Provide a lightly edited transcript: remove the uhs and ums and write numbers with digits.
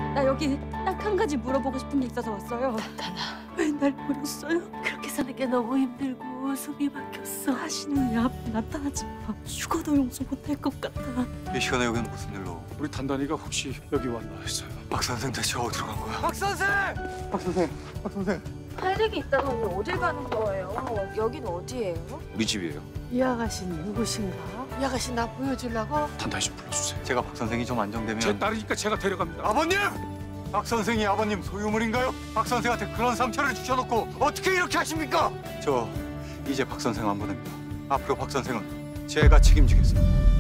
나 여기 딱 한 가지 물어보고 싶은 게 있어서 왔어요. 단단아, 왜 날 버렸어요? 그렇게 사는 게 너무 힘들고 숨이 막혔어. 다시는 내 앞에 나타나지 마. 죽어도 용서 못할 것 같아. 이 시간에 여기는 무슨 일로? 우리 단단이가 혹시 여기 왔나 해서요. 박 선생 대체 어디로 간 거야? 박 선생! 박 선생! 박 선생! 할 얘기 있다더니 어딜 가는 거예요? 여긴 어디예요? 우리 집이에요. 이 아가씨는 누구신가? 이 아가씨 나 보여주려고? 단단히 좀 불러주세요. 제가 박 선생이 좀 안정되면 제 딸이니까 제가 데려갑니다. 아버님! 박 선생이 아버님 소유물인가요? 박 선생한테 그런 상처를 주셔놓고 어떻게 이렇게 하십니까? 저 이제 박 선생 안 보냅니다. 앞으로 박 선생은 제가 책임지겠습니다.